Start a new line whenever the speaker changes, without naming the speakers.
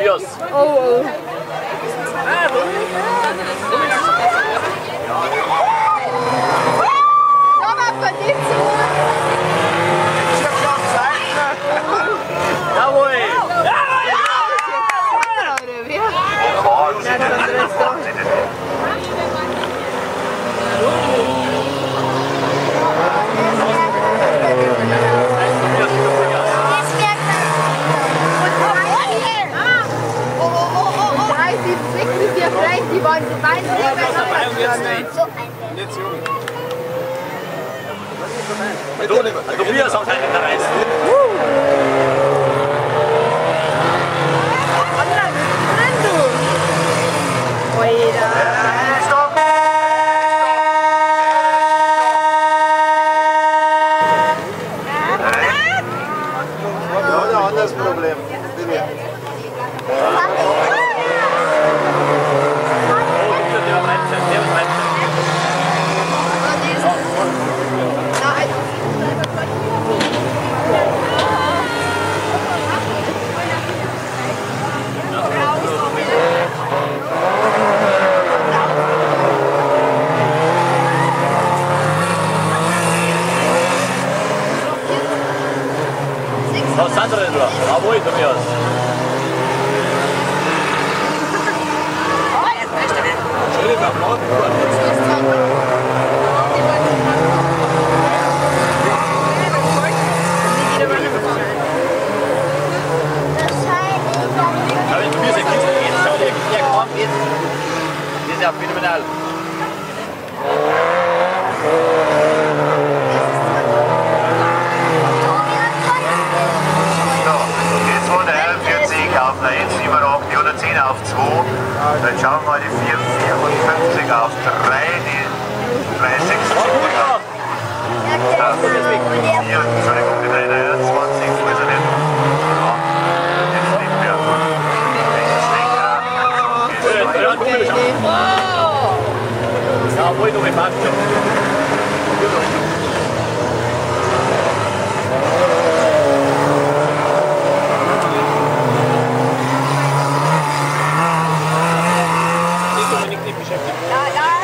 Tobias.
Oh.
Jawohl!
Die wollen so weit
Tobias hat einen Reis.
Ja, ein anderes Problem.
Was sind wir denn da? Jawohl, Tobias. Ja, phänomenal.
So, jetzt wurde der 41 auf der 187, die 110 auf 2. Dann schauen wir mal die 454 auf 3, die 376 auf. Hier, Entschuldigung, die 323, wo ist er denn? Ja, jetzt nicht mehr.
Jawohl, du passt schon.
Ja, ja.